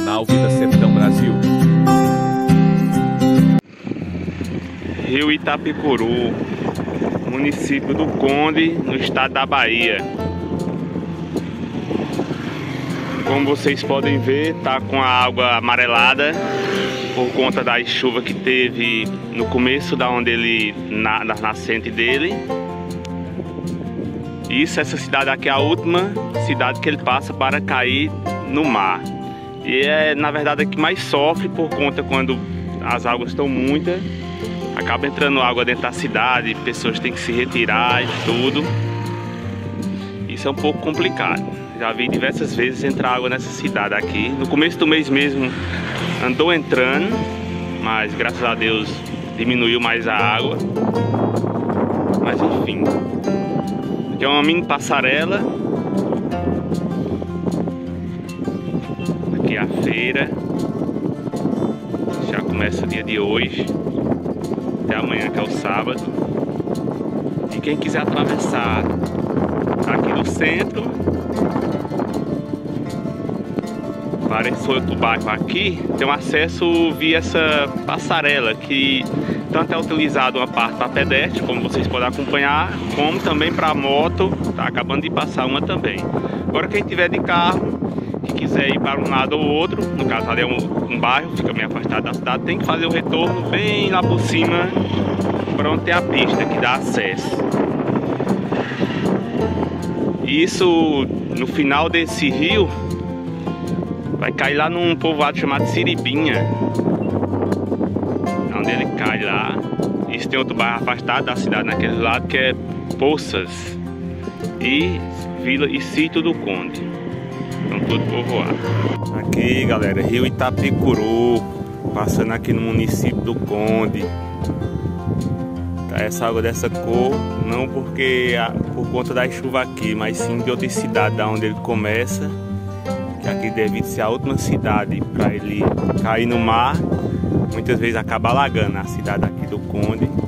canal Vida Sertão Brasil. Rio Itapicuru, município do Conde, no estado da Bahia. Como vocês podem ver, tá com a água amarelada por conta da chuva que teve no começo da na nascente dele. Essa cidade aqui é a última cidade que ele passa para cair no mar. E é, na verdade, a que mais sofre por conta quando as águas estão muitas. Acaba entrando água dentro da cidade, pessoas têm que se retirar e tudo. Isso é um pouco complicado. Já vi diversas vezes entrar água nessa cidade aqui. No começo do mês mesmo andou entrando, mas graças a Deus diminuiu mais a água. Mas enfim. Aqui é uma mini passarela. Aqui é a feira. Já começa o dia de hoje. Até amanhã, que é o sábado. E quem quiser atravessar aqui do centro para esse outro bairro aqui, tem um acesso via essa passarela, que tanto é utilizado uma parte para pedestre, como vocês podem acompanhar, como também para moto. Tá acabando de passar uma também. Agora quem tiver de carro, que quiser ir para um lado ou outro, no caso ali é um bairro, fica meio afastado da cidade, tem que fazer o retorno bem lá por cima, para onde tem a pista que dá acesso. Isso, no final desse rio, vai cair lá num povoado chamado Siribinha, onde ele cai lá. Isso tem outro bairro afastado da cidade naquele lado, que é Poças e Vila e Sítio do Conde. Estão tudo povoado. Aqui, galera, Rio Itapicuru, passando aqui no município do Conde. Tá essa água dessa cor, não porque por conta da chuva aqui, mas sim de outra cidade, da onde ele começa. Que aqui deve ser a última cidade para ele cair no mar. Muitas vezes acaba alagando a cidade aqui do Conde.